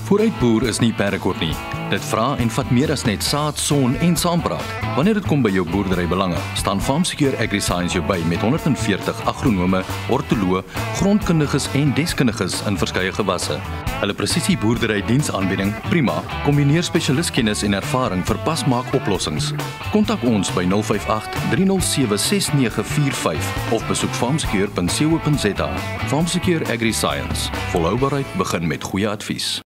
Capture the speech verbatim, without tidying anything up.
Vooruitboer is nie perdekort nie. Dit vra en vat meer as net saad, son en saampraat. Wanneer dit kom by jou boerderybelange, staan FarmSecure AgriScience jou by met honderd en veertig agronome, ortoloë, grondkundiges en deskundiges in verskeie gewasse. Hulle presisie boerdery diensaanbieding, Prima, kombineer spesialistkennis en ervaring vir pasmaak oplossings. Kontak ons by nul vyf agt, drie nul sewe, ses nege vier vyf of besoek farmsecure punt co punt za. FarmSecure AgriScience. Volhoubaarheid begin met goeie advies.